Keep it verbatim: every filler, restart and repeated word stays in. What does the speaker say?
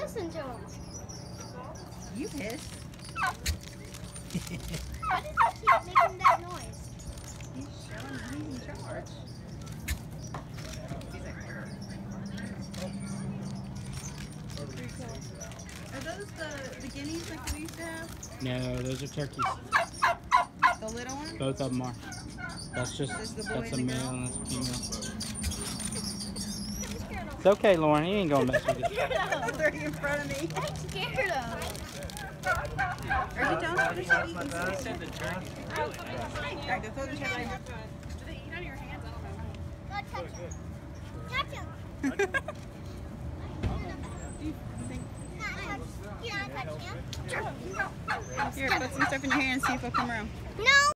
listen to him. You pissed. Why does he keep making that noise? He's showing that he's in charge. He's like, pretty cool. Are those the, the guineas like we used to have? No, those are turkeys. The little ones? Both of them are. That's just, Just the boy that's a and the male girl? and that's a female. It's okay, Lauren. He ain't gonna mess with you. They're in front of me. I'm scared of him. Are you telling me they should eat these? Alright, they're throwing each other. Do they eat on your hands? I don't know. Go touch him. Touch him. Here, put some stuff in your hair and see if they'll come around. No.